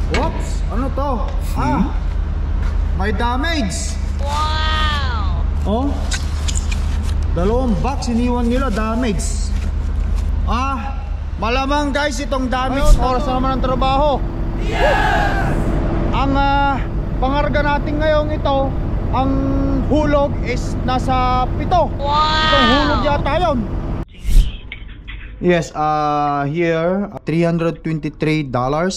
Oops! Ano to? May damage! Wow! Oh? Dalawang box iniwan nila, damage. Malamang guys itong damage. Oras na naman ang trabaho. Yes! Ang pangarga natin ngayong ito, ang hulog is nasa 7. Wow! Itong hulog yata yun. Yes, here $323.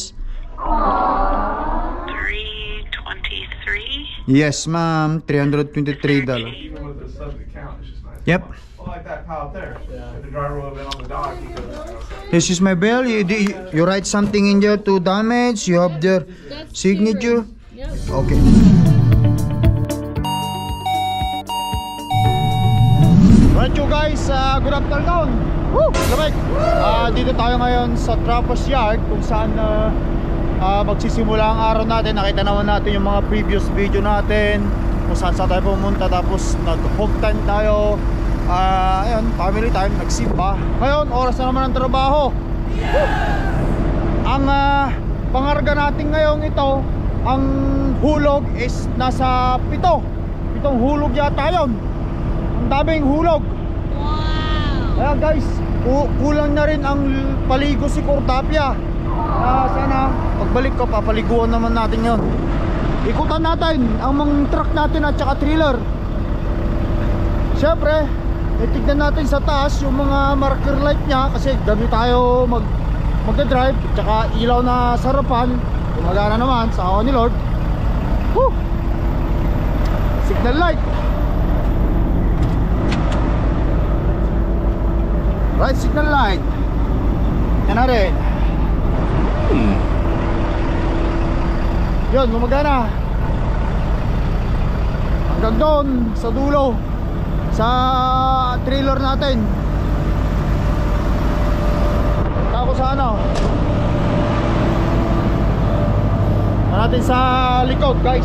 323. Yes ma'am, $323. Even with the sub-account, it's just nice. Yep. Well, like that pile up there. If the driver would have been on the dock, he could have. This is my bill. You write something in there to damage. You have their signature. Okay. Right you guys, good afternoon. Lamig. Dito tayo ngayon sa Trappers Yard kung saan magsisimula ang araw natin. Nakita naman natin yung mga previous video natin kung saan tayo pumunta. Tapos nag-home time tayo. Ayun, family time, nagsimba. Ngayon, oras na naman ang trabaho. Ang pangarga natin ngayong ito, ang hulog is nasa 7. 7 hulog yata yun. Ang daming hulog. Kaya guys, kulang na rin ang paligo si Cortapia. Sana pagbalik ko papaliguan naman natin yon. Ikutan natin ang mga truck natin at saka trailer. Siyempre, tignan natin sa taas yung mga marker light niya kasi gabi tayo magdadrive. Tsaka ilaw na sarapan, gumagana naman sa awa ni Lord. Signal light. Right signal light. Yan na rin. Yun, gumagana. Hanggang doon sa dulo sa trailer natin. Punta ako sa natin sa likod guys.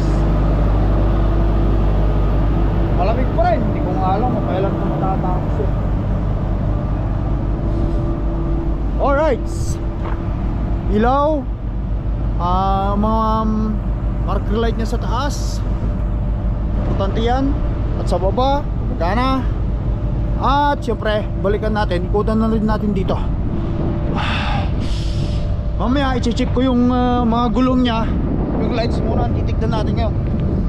Malamig pa rin. Hindi ko nga alam kung kailan ito matatapos yun. Alright, ilaw, mga marker light niya sa taas, importante yan. At sa baba, gumagana. At syempre, balikan natin, ikutan na rin natin dito. Mamaya i-check ko yung mga gulong niya. Yung lights muna, titignan natin yun.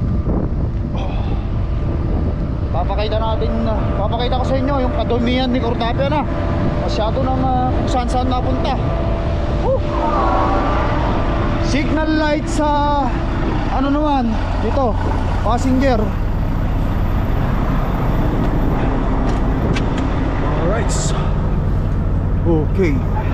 Papakita ko sa inyo yung kadumihan ni Cortapia na. Masyado nang kung saan napunta. Signal light sa naman dito, passenger. Alright. Okay.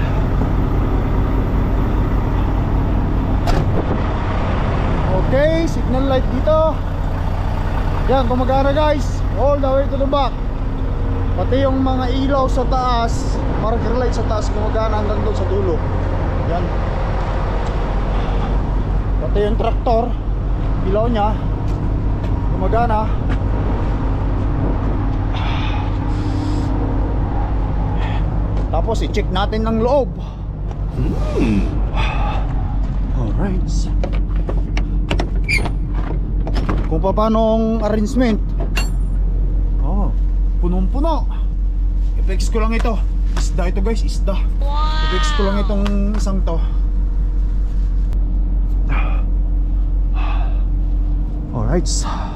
Okay, signal light dito. Yan, gumagana guys. All the way to the back. Pati yung mga ilaw sa taas, marker light sa taas, gumagana hanggang doon sa dulo. Yan. Pati yung traktor, ilaw nya gumagana. Tapos i-check natin ng loob. Alright. Kung paano ang arrangement. Punong-puno. I-fix ko lang ito. Isda ito guys, isda. I-fix ko lang itong isang to. Alright.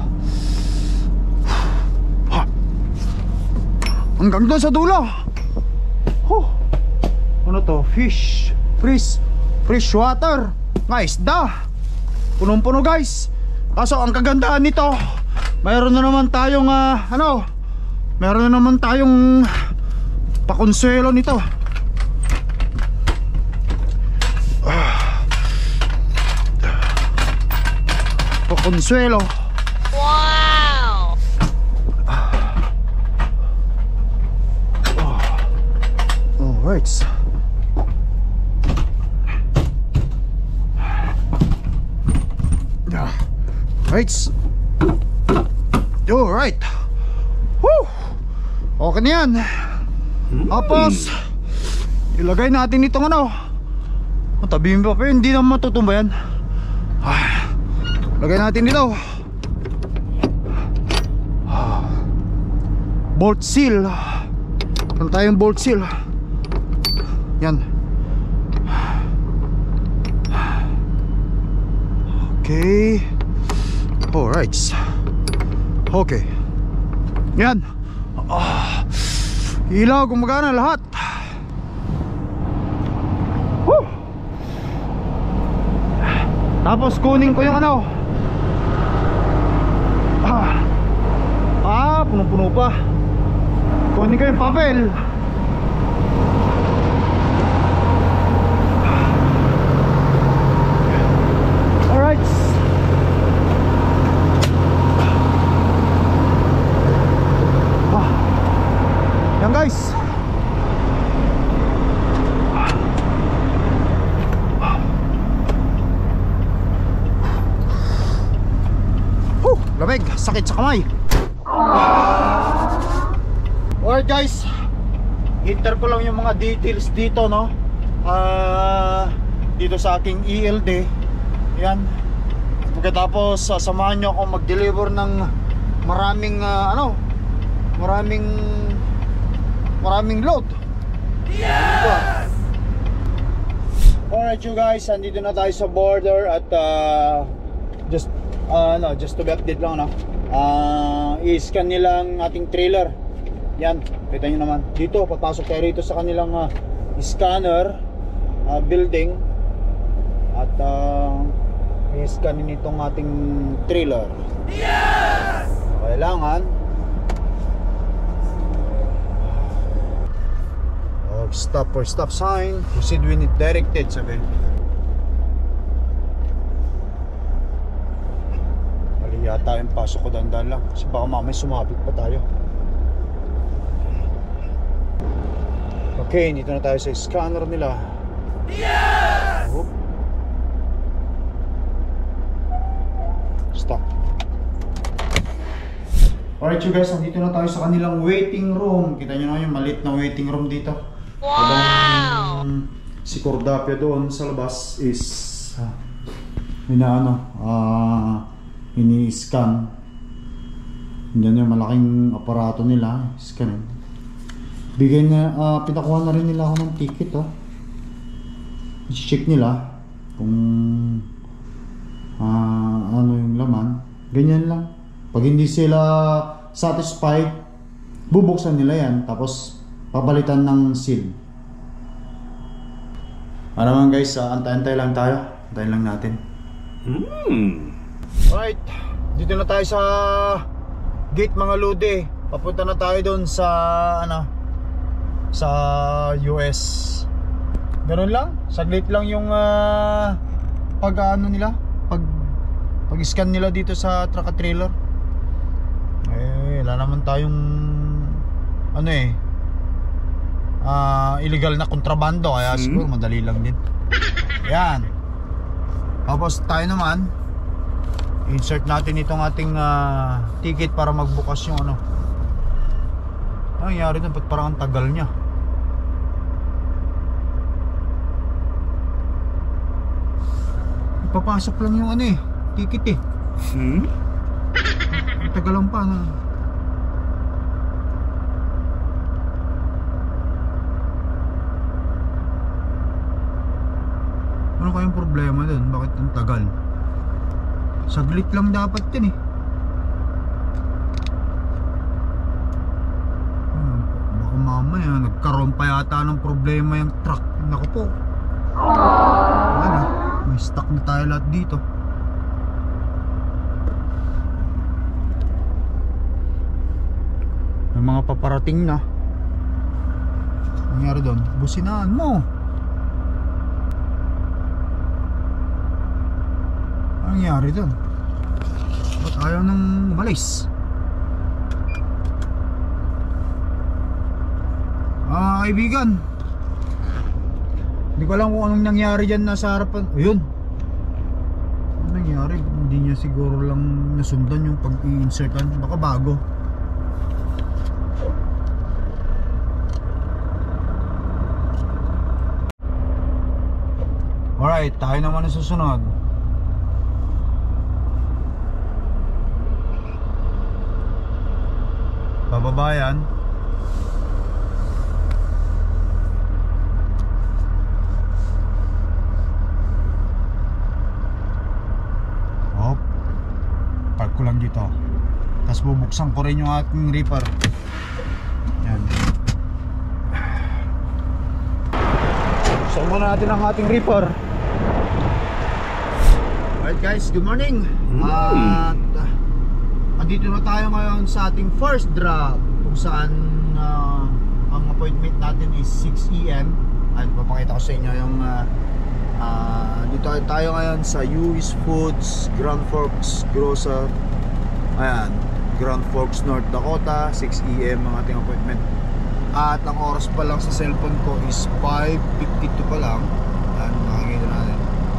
Hanggang doon sa dulo. Ano to? Fish. Fresh water. Nga isda. Punong-puno guys. Kaso ang kagandahan nito, mayroon na naman tayong meron na naman tayong pakonsuelo nito. Pakonsuelo. Wow! Alright. Alright. Alright. Woo! Okay na yan. Tapos ilagay natin itong tabihin pa, pero hindi naman matutumba yan. Lagay natin dito. Bolt seal. Meron tayong bolt seal. Yan. Okay. Alright. Okay. Yan. Ilaw, gumagana lahat. Woo! Tapos kunin ko yung ano. Puno-puno pa. Kunin ko yung papel. Alright. Yan guys. Lamig, sakit sa kamay. Alright guys, hinter ko lang yung mga details dito, no? Dito sa aking ELD. Yan. Pagkatapos sasamahan nyo ako mag-deliver ng maraming maraming load. Yes! Alright you guys, andito na tayo sa border at just to be update lang, no? I-scan nilang ating trailer. Yan, kita nyo naman. Dito, papasok tayo rito sa kanilang scanner building. At i-scanin itong ating trailer. Yes! Kailangan stop for stop sign. Proceed when it directed, sabi. Mali yata yung pasok ko, dandan lang. Kasi baka mamay sumabit pa tayo. Okay, dito na tayo sa scanner nila. Yes! Stop. Alright you guys, nandito na tayo sa kanilang waiting room. Kita nyo na yung maliit na waiting room dito. Wow! Si Cordapia doon sa labas is ini-scan. Diyan yung malaking aparato nila, scan. Bigay na, pinakuha na rin nila ako ng ticket, oh. I-check nila kung ano yung laman. Ganyan lang. Pag hindi sila satisfied, bubuksan nila yan, tapos papalitan ng seal. Ano naman guys, antay-antay lang tayo. Antayin lang natin. Alright, dito na tayo sa gate mga lode. Papunta na tayo doon sa sa US. Ganun lang, saglit lang yung pag-scan nila dito sa truck trailer. Wala naman tayong illegal na kontrabando, kaya siguro madali lang din. Ayan. Tapos tayo naman insert natin itong ating ticket para magbukas yung ano. Ano nangyari doon? Ba't parang ang tagal niya? Ipapasok lang yung ticket eh. Ang tagal lang pa. Ano kayong problema doon? Bakit ang tagal? Saglit lang dapat din eh. Baka mamaya nagkaroon pa yata ng problema yung truck. Naku po. May stuck na tayo lahat dito. May mga paparating na. Ano nangyari doon? Businaan mo. Ano nangyari doon? Ba't ayaw nang umalis? Kaibigan, hindi ko alam kung anong nangyari dyan nasa harapan. Ayun. Ano nangyari? Hindi niya siguro lang nasundan yung pag-i-insertan. Baka bago. Alright, tayo naman ang susunod. Bababa yan. Hop. Park ko lang dito. Tapos bubuksan ko rin yung ating reaper. Yan. Buksan muna natin ang ating reaper. Alright guys, good morning. At andito na tayo ngayon sa ating first drop, kung saan ang appointment natin is 6 AM. At papakita ko sa inyo yung dito tayo ngayon sa US Foods, Grand Forks Grocer. Ayan, Grand Forks, North Dakota. 6 AM ang ating appointment. At ang oras pa lang sa cellphone ko is 5:52 pa lang. Ayan, nakikita natin.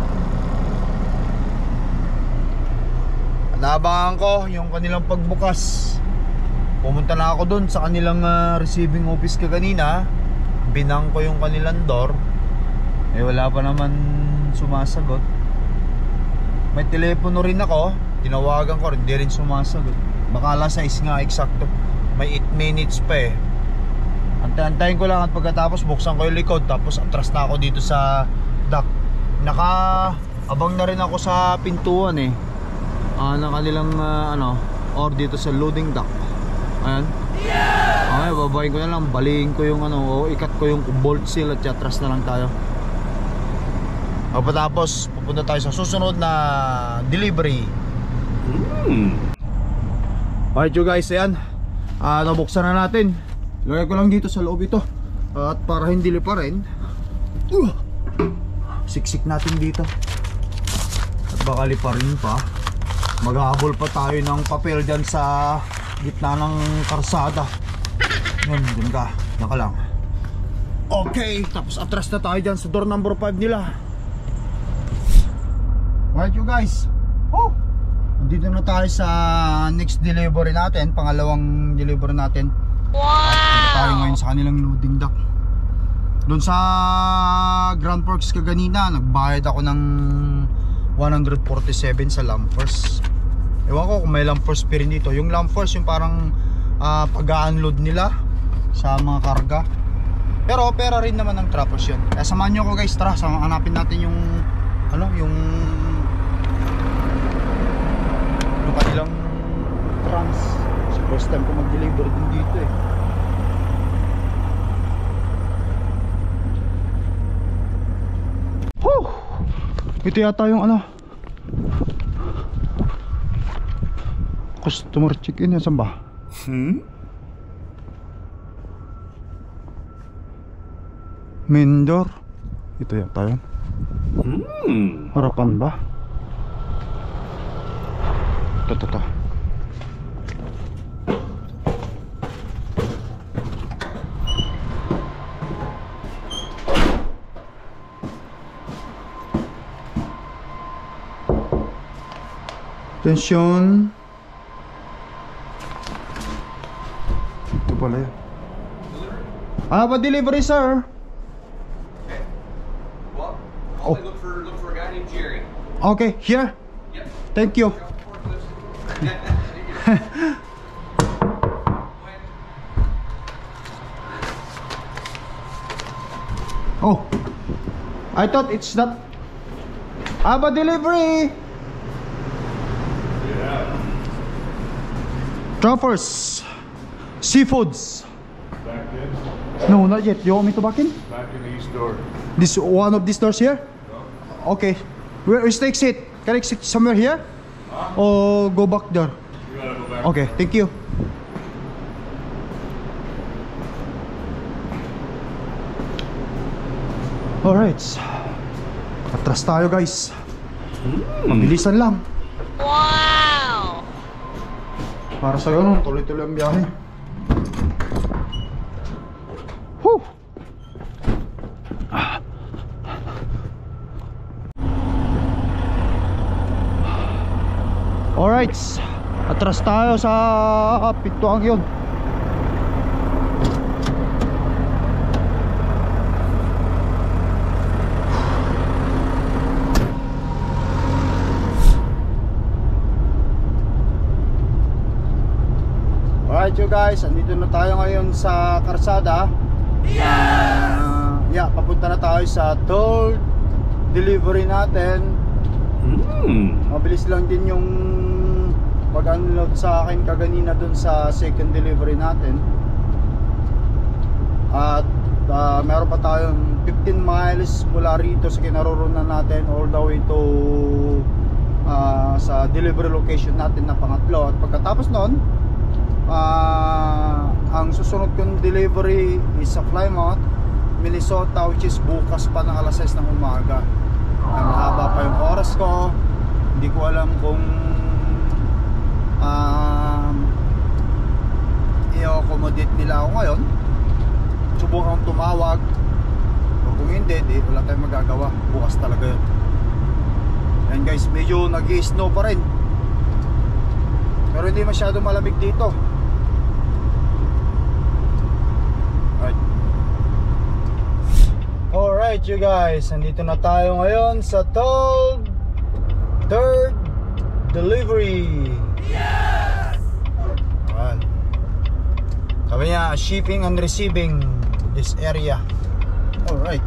Naabangan ko yung kanilang pagbukas. Pumunta na ako dun sa kanilang receiving office kaganina. Binang ko yung kanilang door. Eh wala pa naman sumasagot. May telepono rin ako. Tinawagan ko rin, hindi rin sumasagot. Baka alas 6 nga eksakto. May 8 minutes pa eh. Antayin ko lang at pagkatapos buksan ko yung likod. Tapos atras na ako dito sa dock. Naka-abang na rin ako sa pintuan eh. Ng kanilang or dito sa loading dock. Ayan. Okay, babayin ko na lang, baliin ko yung ikat ko yung bolt seal at atras na lang tayo. Pagkatapos pupunta tayo sa susunod na delivery. Alright you guys, ayan. Nabuksan na natin. Lagay ko lang dito sa loob ito. At para hindi liparin, siksik natin dito. At baka liparin pa. Maghahabol pa tayo ng papel dyan sa gitna ng karsada. Yan, dyan ka. Yan ka lang. Okay, tapos atras na tayo dyan sa door number 5 nila. Alright you guys. Dito na tayo sa next delivery natin. Pangalawang delivery natin. Wow! At tayo ngayon sa kanilang loading dock. Doon sa Grand Forks kaganina, nagbayad ako ng 147 sa Lampers. Ewan ko kung may Lampers pa rin dito. Yung Lampers yung parang pag-unload nila sa mga karga. Pero pera rin naman ng trappers yun. Kaya samahan nyo ko guys, tara, hanapin natin yung yung kanilang trans. So first time ko mag-deliver din dito eh. Ito yata yung customer check-in. Yan saan ba? Main door. Ito yata yun. Harapan ba? Ito. Attention. Ito pala yun. Pa-delivery sir. Okay. Well, only look for a guy named Jerry. Okay, here. Yep. Thank you. Oh, I thought it's not. Pa-delivery. Truffers, seafoods. Back in. No, not yet. You want me to back in? Back in the east door. This one of these doors here? No. Okay. Where is the exit? Can I exit somewhere here? Or go back there? You gotta go back. Okay, thank you. Alright. Atras tayo guys. Mabilisan lang. Wow! Para sa ganun, tuloy-tuloy ang biyahe. Whew! Alright, atras tayo sa pintuang yun. Alright you guys, andito na tayo ngayon sa Karsada. Papunta na tayo sa third delivery natin. Mabilis lang din yung pag-unload sa akin kaganina dun sa second delivery natin. At meron pa tayong 15 miles mula rito sa kinaroroonan natin all the way to sa delivery location natin na pangatlo. At pagkatapos nun, ang susunod kong delivery is sa Plymouth, Minnesota, which is bukas pa ng alas 6 ng umaga. Mahaba pa yung oras ko. Hindi ko alam kung i-accommodate nila ako ngayon. Subukan akong tumawag, o kung hindi, wala tayong magagawa. Bukas talaga yun. And guys, medyo nag-i-snow pa rin, pero hindi masyado malamig dito. Alright you guys, nandito na tayo ngayon sa third delivery. Yes! Sabi niya, shipping and receiving this area. Alright.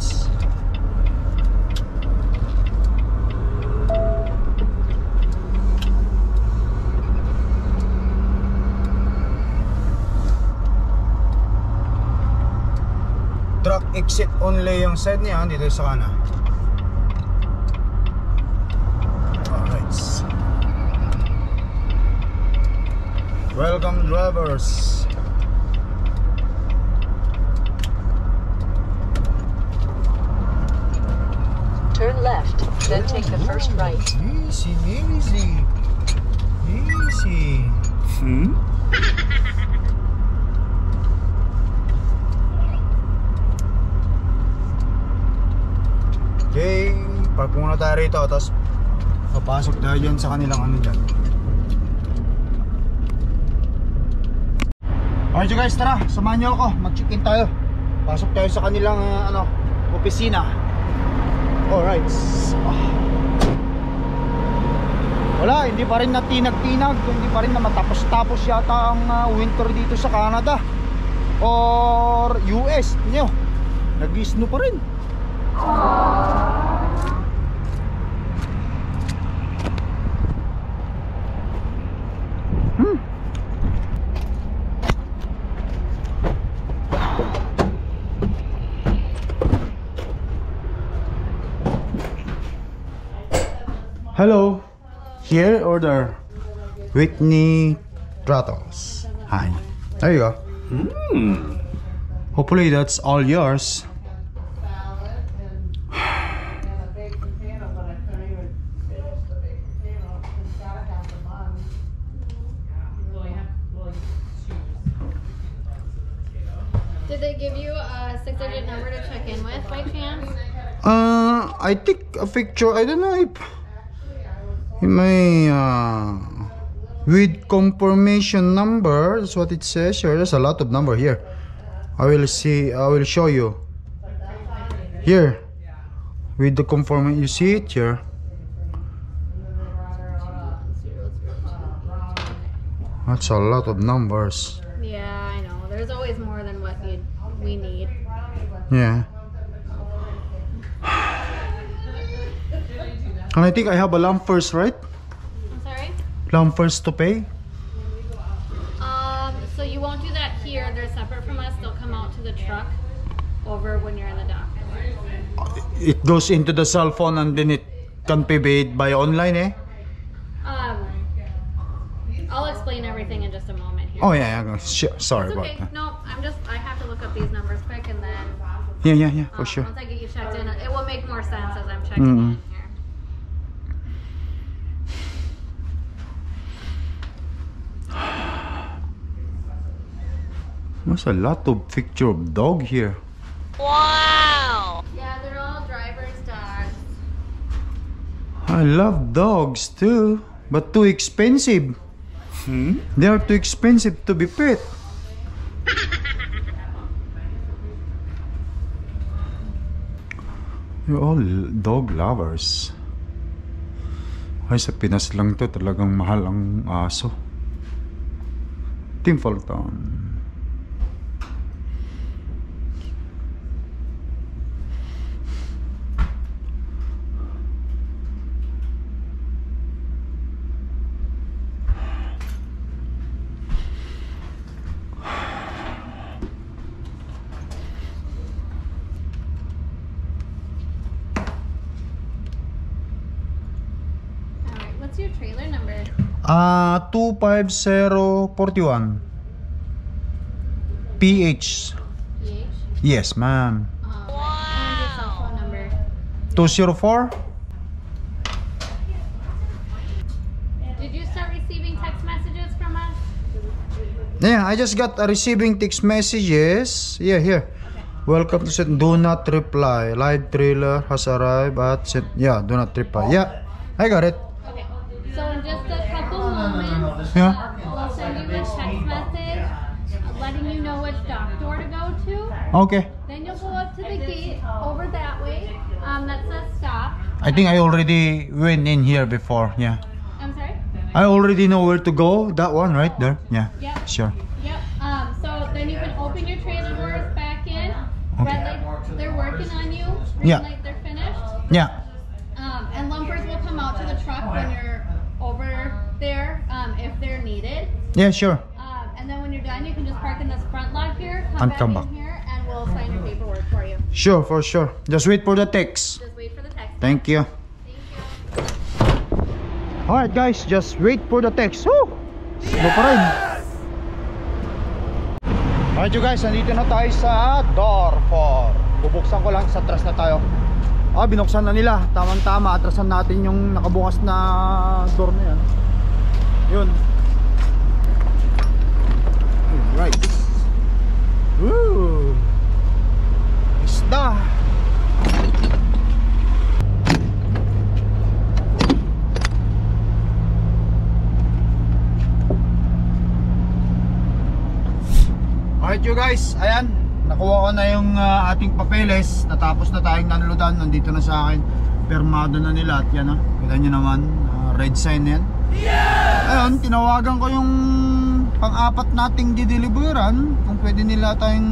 Truck exit only yung side niya, dito sa kanan. Alright. Welcome drivers. Turn left, then take the first right. Easy, easy. Easy. Okay, park muna tayo rito, tapos papasok tayo dyan sa kanilang ano dyan. Alright you guys, tara, samahan nyo ako, mag-check-in tayo. Pasok tayo sa kanilang opisina. Alright. Wala, hindi pa rin natinag-tinag, hindi pa rin na matapos-tapos yata ang winter dito sa Canada or US. Nyo, nag-snow pa rin. Hello. Here order Whitney Tratos. Hi. There you go. Hopefully that's all yours. Did they give you a 6-digit number to check in with by chance? I think a picture. I don't know if it may with confirmation number. That's what it says here. There's a lot of number here. I will show you here with the confirmation. You see it here. That's a lot of numbers. Yeah, I know. There's always more than what we need. Yeah. And I think I have a lump first, right? I'm sorry? Lump first to pay? So you won't do that here. They're separate from us. They'll come out to the truck over when you're in the dock. It goes into the cell phone and then it can be paid by online, eh? I'll explain everything in just a moment here. Oh yeah, sure. Sorry It's about okay. that. No, I have to look up these numbers quick and then Yeah, for sure. once I get you checked in, it will make more sense as I'm checking in here. There's a lot of picture of dog here. Wow! Yeah, they're all driver's dogs. I love dogs too, but too expensive. They are too expensive to be pet. You're all dog lovers. Ay, sa Pinas lang to, talagang mahal ang aso. Tim Fulton. Alright, what's your trailer number? 25041 PH. PH? Yes, ma'am. And your cell phone number. 204. Did you start receiving text messages from us? Yeah, I just got a receiving text messages. Yeah, here. Welcome to set. Do not reply. Live trailer has arrived at set. Yeah, do not reply. Yeah, I got it. Okay. So in just a couple moments, Yeah. we'll send you a text message letting you know which dock door to go to. Okay. Then you'll go up to the gate over that way that says stop. I think I already went in here before. Yeah. I'm sorry? I already know where to go. That one right there. Yeah. Yep. Sure. Yep. So then you can open your trailer doors back in. Okay. Red light, they're working on you. Green Yeah. light, they're finished. Yeah. And lumpers will come out to the truck when you're over there if they're needed. Yeah, sure. And then when you're done, you can just park in this front lot here, And come come back. back in here, and we'll sign your paperwork for you. Sure, for sure. Just wait for the text. Just wait for the text. Thank you. Thank you. Alright guys, just wait for the text. Woo! Slow pa rin. Alright you guys, nandito na tayo sa door 4. Bubuksan ko lang, sa atras na tayo. Binuksan na nila. Tamang-tama, atrasan natin yung nakabukas na door na yan. Yun. Alright. Woo! Isda! Alright you guys, ayan, nakuha ko na yung ating papeles. Natapos na tayong nanludan, nandito na sa akin. Permado na nila at yan kita nyo naman, red sign yan. Ayun, tinawagan ko yung pang-apat nating dideliveran kung pwede nila tayong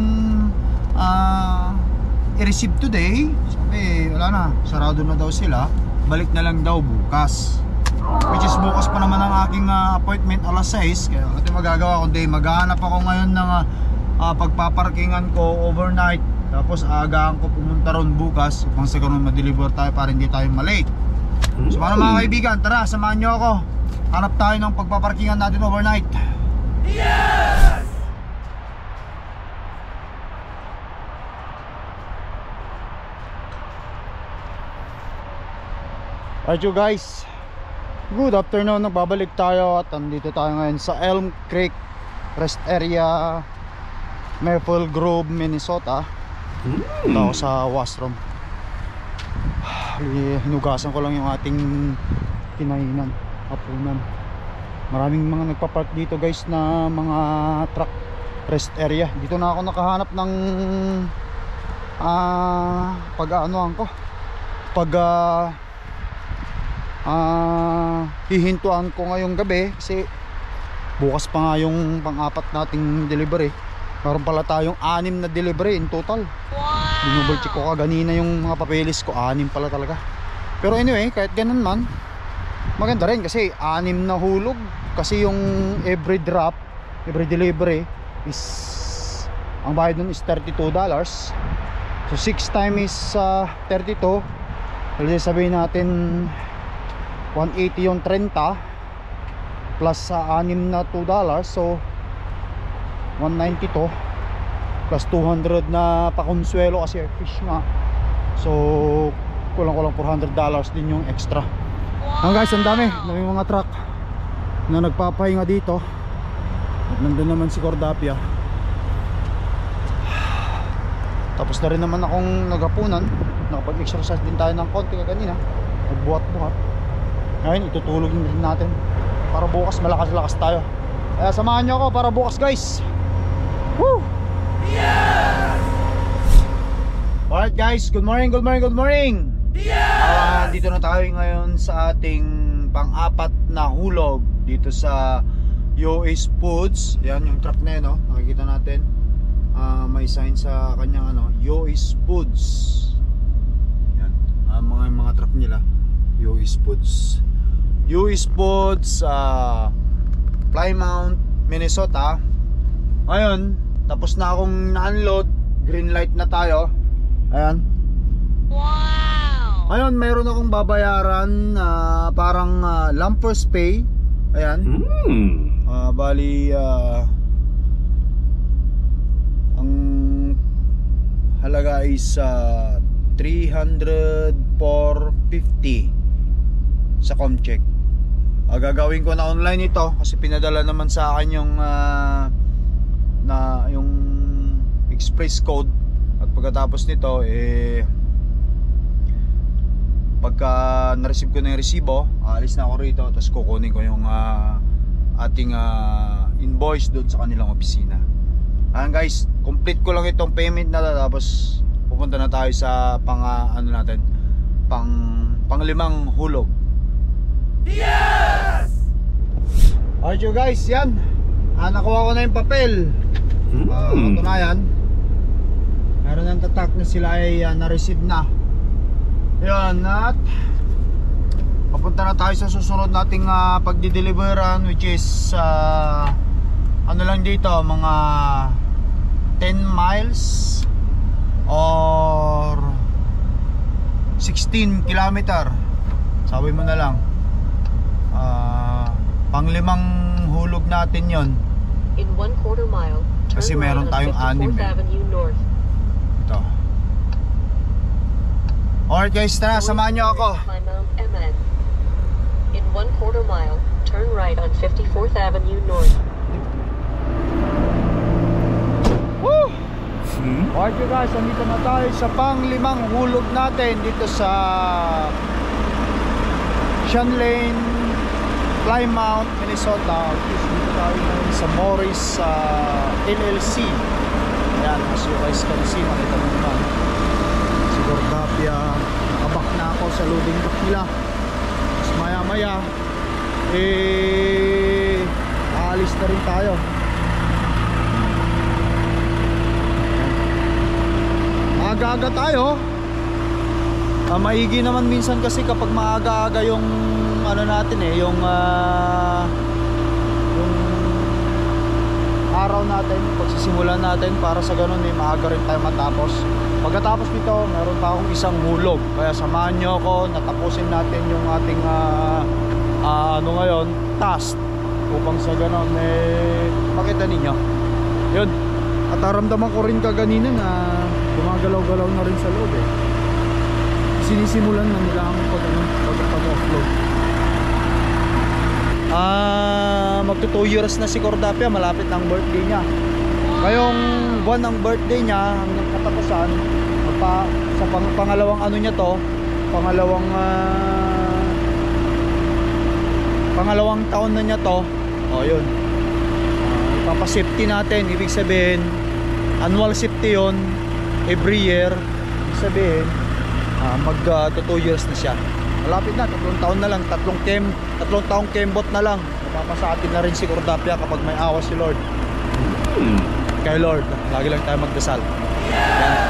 i-receive today. Sabi, wala na, sarado na daw sila. Balik na lang daw bukas. Which is bukas pa naman ang aking appointment alas 6. Kaya ito magagawa kundi maghahanap ako ngayon ng pagpaparkingan ko overnight. Tapos agahan ko pumunta ron bukas upang sa ganun ma-deliver tayo para hindi tayo malate. So paano mga kaibigan, tara samahan nyo ako. Hanap tayo ng pagpaparkingan natin overnight. Yes! Alright you guys, good afternoon, nagbabalik tayo at nandito tayo ngayon sa Elm Creek Rest Area, Maple Grove, Minnesota. Ito ako sa washroom. Hinugasan ko lang yung ating kinainan, hapunan. Maraming mga nagpapark dito guys na mga truck rest area. Dito na ako nakahanap ng pag-aanoan ko, hihintuan ko ngayong gabi kasi bukas pa nga yung pang-apat nating delivery. Meron pala tayong 6 na delivery in total. Dinouble check ko kaganina yung mga papeles ko, 6 pala talaga. Pero anyway, kahit ganun man, maganda rin kasi 6 na hulog. Kasi yung every drop, every delivery is, ang bayad nun is $32. So 6 times 32, sabihin natin 180 yung 30 plus sa 6 na $2, so 192 plus 200 na pakonsuelo kasi fish nga, so kulang-kulang $400 din yung extra. Guys, ang dami mga truck na nagpapahinga dito. Nandun naman si Cordapia. Tapos na rin naman akong naghapunan, nakapag-exercise din tayo ng konti kanina, nagbuhat-buhat. Ngayon itutulog din natin para bukas malakas-lakas tayo. Kaya samahan nyo ako para bukas guys. Woo! Yes! Alright guys, good morning, good morning, good morning. Dito na tayo ngayon sa ating pang-apat na hulog dito sa Yoa's Foods. Yan yung truck na yun, no? Nakikita natin. May sign sa kanyang ano, Yoa's Foods. Yan. Mga truck nila. Yoa's Foods. Yoa's Foods, Plymouth, Minnesota. Ngayon, tapos na akong na-unload. Green light na tayo. Ayan. Wow! Ngayon, meron akong babayaran parang lumpers pay. Ayan. Bali, ang halaga is 300,450 sa Comcheck. Gagawin ko na online ito kasi pinadala naman sa akin yung yung express code. At pagkatapos nito pagka na-receive ko na yung resibo, aalis na ako rito, tapos kukunin ko yung ating invoice doon sa kanilang opisina. Ayan guys, complete ko lang itong payment na, tapos pupunta na tayo sa panglimang hulog. Yes! Alright you guys, yan. Nakuha ko na yung papel. Katunayan, meron ng tatak na sila ay na-receive na. Yan, at papunta na tayo sa susunod nating pagdi-deliveran, which is ano lang dito, mga 10 miles or 16 kilometer. Sabi mo na lang, panglimang hulog natin yon. In 1/4 mile, turn Kasi right meron on tayong 54th anim Avenue North. Ito. Alright guys, tara, samahan nyo ako. Plymouth, MN. In 1/4 mile, turn right on 54th Avenue North. Woo! Alright you guys, andito na tayo sa panglimang hulog natin dito sa Sean Lane, Plymouth, Minnesota. Dito tayo ngayon sa Morris LLC. Ayan, as you guys can see, makita mo naman siguro Gordapia. Nakabak na ako sa loading dock nila. Tapos maya maya aalis na rin tayo. Maaga-aga tayo. Maigi naman minsan kasi kapag maaga-aga yung ano natin yung araw natin, pagsisimulan natin, para sa ganun maaga rin tayo matapos. Pagkatapos nito, meron pa akong isang hulog. Kaya samahan nyo ako, natapusin natin yung ating ngayon, task, upang sa ganun makita ninyo. Yun. At naramdaman ko rin kaganina na gumagalaw-galaw na rin sa loob Sinisimulan na nila ang pag-offload. Magto 2 years na si Cordapia, malapit na ang birthday niya. Ngayong buwan ng birthday niya, hanggang katapusan, sa pangalawang ano niya to, pangalawang taon na niya to. Yun. Ipapasafety natin, ibig sabihin annual safety yun, every year. Ibig sabihin mag 2 years na siya. Malapit na, 3 taon na lang, 3 taong kembot na lang. Mapapasa atin na rin si Cordapia kapag may awa si Lord. Kay Lord, lagi lang tayo magdasal. Yan.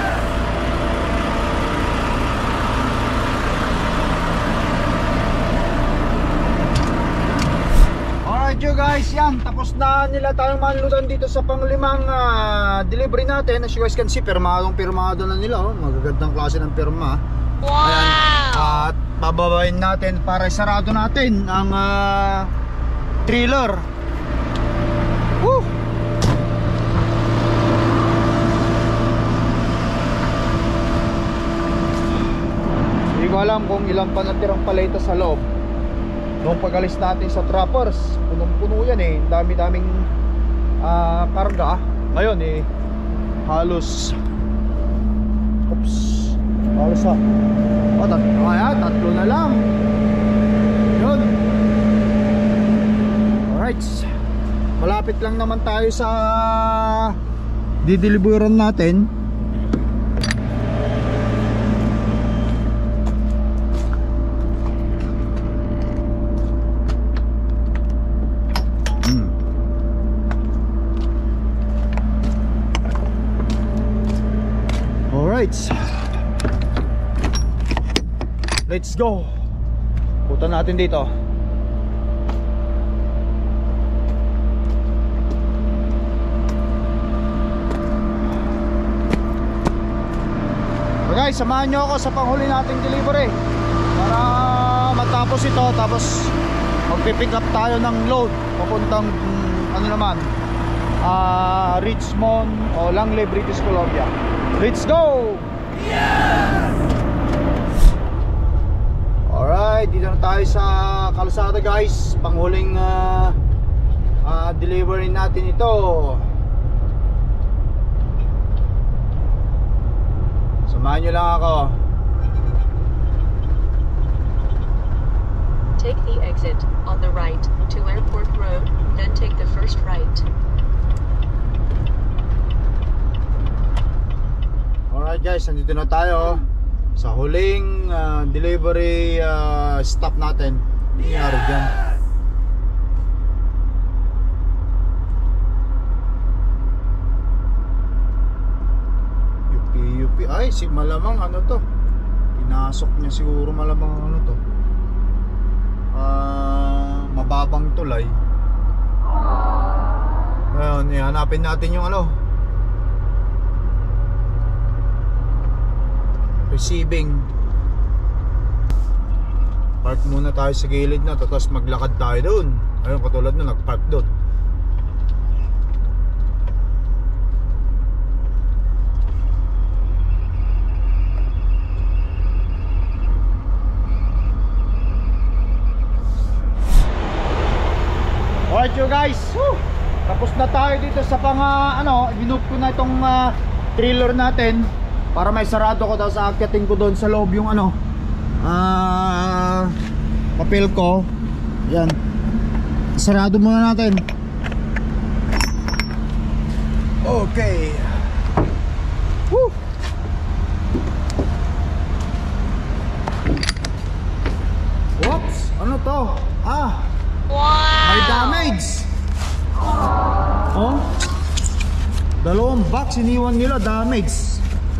Alright you guys, yan, tapos na nila tayong manlutan dito sa panglimang delivery natin. As you guys can see, pirmado na nila. Magagandang klase ng pirma. Wow! Ayan. At bababayin natin para isarado natin ang trailer. Woo! Hindi ko alam kung ilang pa natirang paleta sa loob. Nung pag-alis natin sa trappers, punong-puno yan dami-daming karga. Ngayon halos tatlo na lang. Yun. Alright, malapit lang naman tayo sa dideliveran natin. Alright. Let's go. Punta natin dito. So guys, samahan nyo ako sa panghuli nating delivery para matapos ito. Tapos magpipick up tayo ng load papuntang ano naman, Richmond o Langley, British Columbia. Let's go! Alright, dito na tayo sa kalsada guys. Panghuling delivery natin ito. Samahan nyo lang ako. Take the exit on the right to Airport Road, then take the first right. Alright guys, nandito na tayo sa huling delivery stop natin. Ano nangyari dyan? UP. Ay, malamang ano to. Pinasok niya siguro malamang ano to. Mababang tulay. Ngayon, ihanapin natin yung ano, receiving. Park muna tayo sa gilid na, tapos maglakad tayo doon. Ayun, katulad na nagpark doon. Alright you guys, tapos na tayo dito sa binup ko na itong trailer natin para may sarado ko, tapos aakyatin ko doon sa loob yung papel ko. Yan, sarado muna natin. Okay. Woo! Whoops, ano to? May damage. Oh, dalawang box iniwan nila, damage.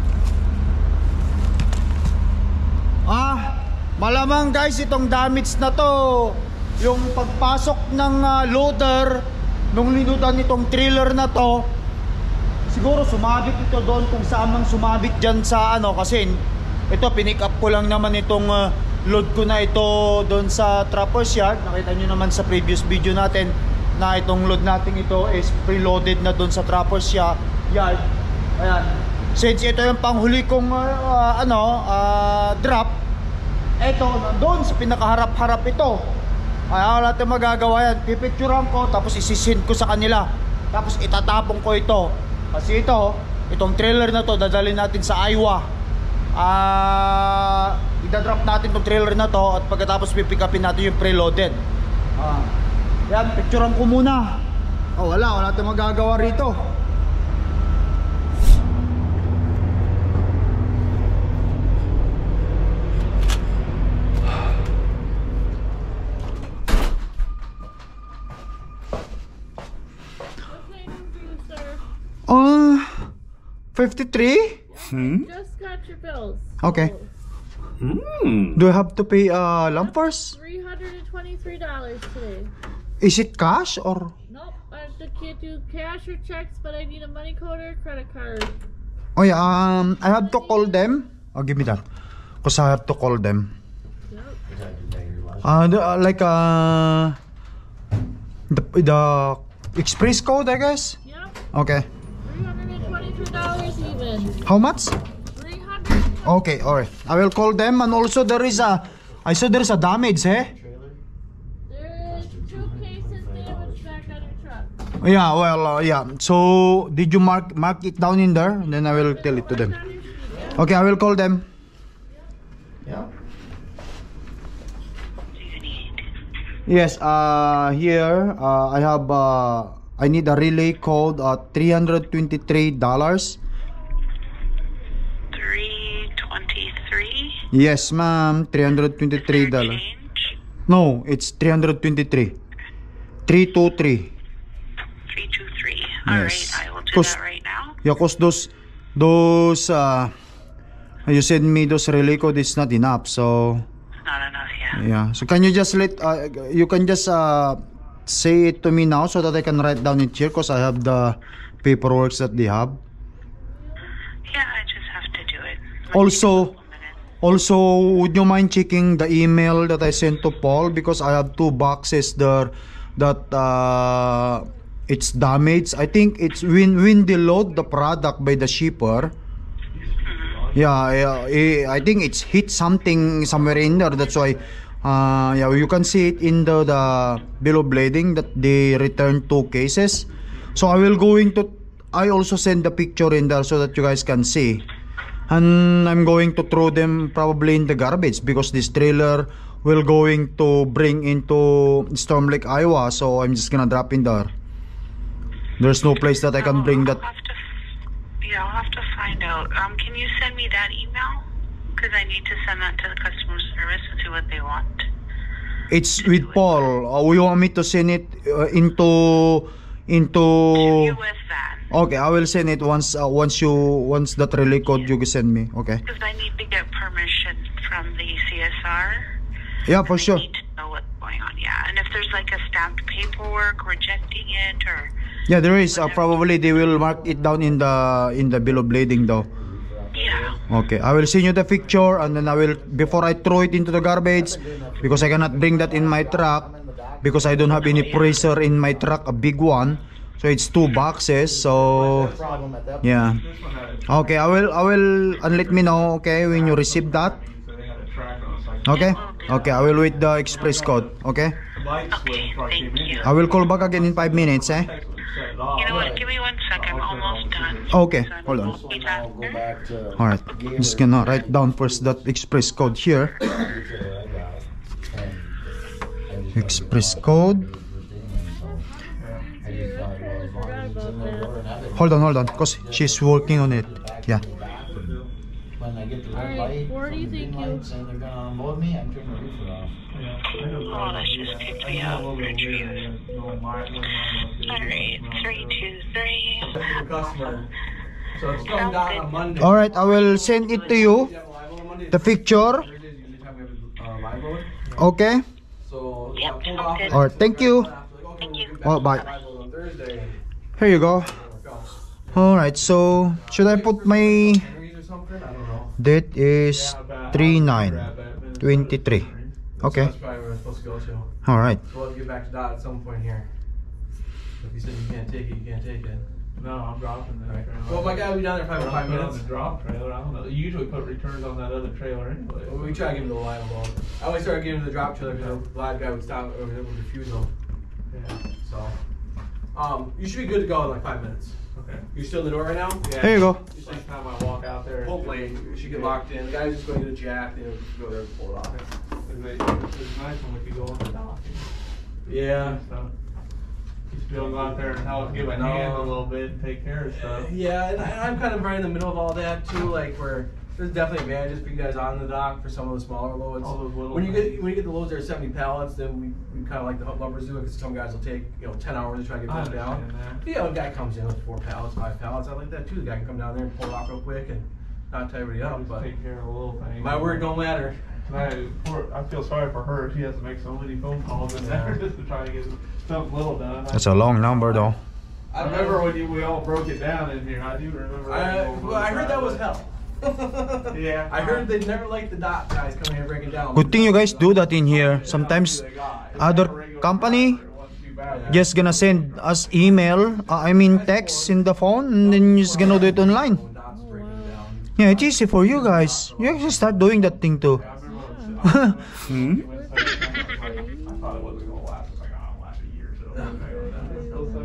Malamang guys, itong damage na to, yung pagpasok ng loader nung linutan nitong trailer na to, siguro sumabit ito doon kung saan mang sumabit dyan sa kasi ito pinick up ko lang naman itong load ko na ito doon sa Trappers Yard. Nakita nyo naman sa previous video natin na itong load natin ito is preloaded na doon sa Trappers Yard. Ayan, since ito yung panghuli kong drop, ito doon sa pinakaharap-harap ito. Wala natin magagawa yan. Pipicturean ko, tapos isisend ko sa kanila, tapos itatapong ko ito. Kasi itong trailer na to dadalhin natin sa Iowa. Idadrop natin itong trailer na to, at pagkatapos pipick upin natin yung preloaded. Yan, picturean ko muna. Wala tayong magagawa rito. $53? Just got your bills. Okay. Do I have to pay lump first? $323 today. Is it cash or? Nope, I can't do cash or checks, but I need a money code or credit card. Oh yeah, I have to call them. Give me that, cause I have to call them. Yep. The express code, I guess. Yep. Okay. $323 even. How much? $300. Okay, alright. I will call them, and also I saw there is a damage, There is 2 cases damaged back on your truck. Yeah, well, yeah. So, did you mark it down in there? Then I will tell it to them. Okay, I will call them. Yeah. Yes, here I have I need a relay code $323. 323. Yes, ma'am, $323. No, it's 323. 323. 323. Yes. All right, I will do that right now. Yeah, cause those You send me those relay code, it's not enough. So Not enough, yeah. yeah. So can you just you can just say it to me now so that I can write down it here because I have the paperwork that they have. Yeah, I just have to do it. Also, would you mind checking the email that I sent to Paul because I have 2 boxes there that it's damaged. I think it's when they load the product by the shipper. Yeah, I think it's hit something somewhere in there. That's why yeah, you can see it in the bill of lading that they returned 2 cases. So I also send the picture in there so that you guys can see. And I'm going to throw them probably in the garbage because this trailer will going to bring into Storm Lake, Iowa. So I'm just gonna drop in there. There's no place that I can bring that. I'll have to find out. Can you send me that email? Because I need to send that to the customer service and see what they want. It's with Paul. You want me to send it into You with that. Okay, I will send it once that relay code you send me. Okay. Because I need to get permission from the CSR. Yeah, for I sure. need to know what's going on. Yeah, and if there's like a stamped paperwork rejecting it or. Yeah, there is. Probably they will mark it down in the bill of lading though. Yeah. Okay, I will send you the picture and then I will, before I throw it into the garbage, because I cannot bring that in my truck because I don't have any pressure in my truck, a big one. So it's 2 boxes. So yeah. Okay, I will and let me know, okay, when you receive that. Okay? Okay, I will wait the express code, okay? Okay, thank you. I will call back again in 5 minutes, eh? You know what? Give me 1 second. I'm almost done. Okay, hold on. Be faster. Alright, I'm just gonna write down first that express code here. Express code. Hold on, cause she's working on it. Yeah. Alright, 40, thank you. Oh, that's just kicked me out. Retrieve. Alright, 323. Customer. So it's going down on Monday. Alright, I will send it to you. The picture. Okay. So Yep, sounds good. Alright, thank you. Thank you. Oh, bye. Here you go. Alright, so should I put my date is 3/9/23. Okay. That's probably where we're supposed to go to. Alright. We'll have to get back to Dot at some point here. If you said you can't take it, you can't take it. No, I'm dropping that trailer. Well, my guy will be down there probably in 5 On minutes. the drop trailer, I don't know. You usually put returns on that other trailer anyway. Well, we try to give him the live load. I always started giving him the drop trailer because the live guy would stop over there with refuse them. Yeah. So, you should be good to go in like 5 minutes. Okay. You still in the door right now? Yeah. Here you go. Just next time I walk out there. Hopefully, you should get locked in. The guy's just going to get a jack, then go there and pull it off. It's nice when we could go on the dock. Yeah. So, you still go out there and help give a hand a little bit and take care of stuff. Yeah, and I'm kind of right in the middle of all that too, like where there's definitely advantages for you guys on the dock for some of the smaller loads. All those little When you get the loads that are 70 pallets, then we kind of like the hub lumbers do it because some guys will take 10 hours to try to get I those down. understand that. Yeah, a guy comes in with 4 pallets, 5 pallets. I like that too. The guy can come down there and pull it off real quick and not tie everybody up. Just But take care of the little things. my word don't matter. I feel sorry for her. She has to make so many phone calls in there just to try to get something little done. That's a long number though. I remember when we all broke it down in here. I do remember that. Well, I heard that was hell. Yeah. I heard they never liked the dot guys coming here breaking down. Good thing you guys do that in here. Sometimes other company just gonna send us email, text in the phone, and then you're just gonna do it online. Yeah, it's easy for you guys. You actually start doing that thing too. I thought it wasn't gonna last. It's like, oh, it'll last a year, so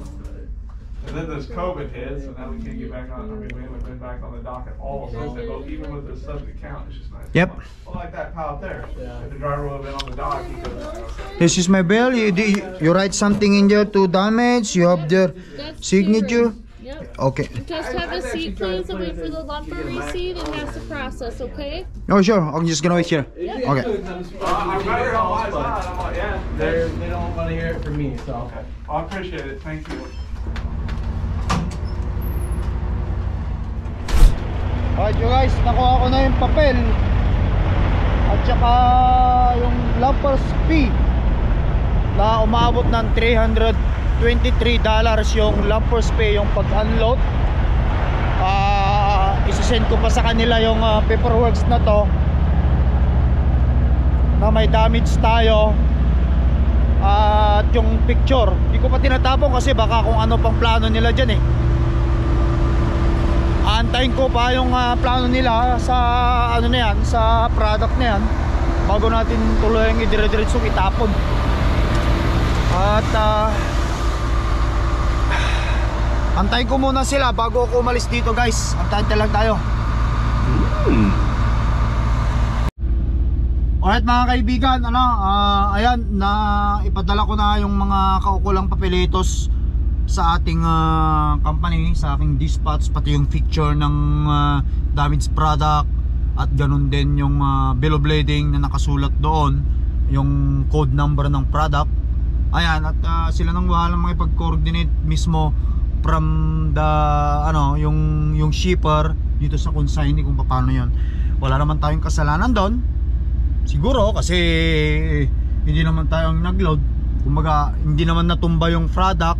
and then this COVID hit, so now we can't get back on. I mean, we haven't been back on the dock at all. So even with the subject count, it's just nice. Yep. Well, like that pallet there. If the driver would have been on the dock, he could have. This is my bill. You write something in there to damage. You have their signature. Yep. Okay. Just have a seat, please, and wait for the lumber receipt and has to process, okay? Oh sure. I'm just gonna wait here. Yep. Okay. I'm right on my side. I'm like, yeah. They don't want to hear it from me, so. Okay. Well, I appreciate it. Thank you. Alright you guys, nakuha ko na yung papel at saka yung lumpers fee na umabot ng $323 yung lumpers fee, yung pag-unload. Isasend ko pa sa kanila yung paperworks na to na may damage tayo at yung picture. Hindi ko pa tinatapon kasi baka kung ano pang plano nila dyan eh. Aantayin ko pa yung plano nila sa ano na yan, sa product na yan, bago natin tuloy yung idire-diretsong itapon. At antayin ko muna sila bago ako umalis dito guys. Antayin lang tayo. Alright mga kaibigan, ayan, na ipadala ko na yung mga kaukulang papelitos sa ating company, sa aking dispatch, pati yung picture ng damaged product at ganun din yung bill of lading na nakasulat doon, yung code number ng product. Ayan, at sila nang bahalang makipag-coordinate mismo from the yung shipper dito sa consignee kung paano yon. Wala naman tayong kasalanan doon siguro kasi hindi naman tayong nagload, kumbaga hindi naman natumba yung product.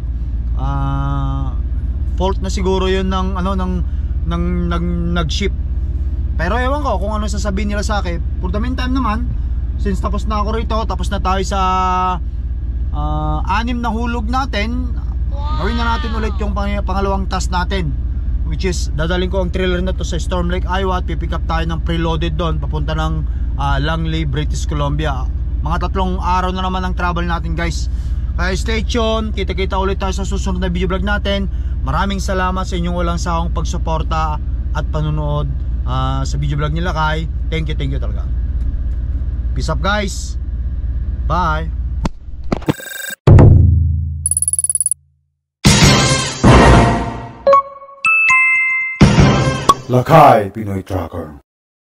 Fault na siguro yun ng nag-ship. Pero ewan ko kung ano sasabihin nila sa akin. For the meantime naman, since tapos na ako rito, tapos na tayo sa 6 na hulog natin, gawin na natin ulit yung pangalawang task natin, which is dadaling ko ang trailer na to sa Storm Lake, Iowa. Pipick up tayo ng preloaded doon papunta ng Langley, British Columbia. Mga 3 araw na naman ang travel natin guys. Kaya stay tuned, kita-kita ulit tayo sa susunod na video vlog natin. Maraming salamat sa inyong walang sawang pagsuporta at panunood sa video vlog nila Kay. Thank you talaga. Peace up guys. Bye. Lakay Pinoy Tracker.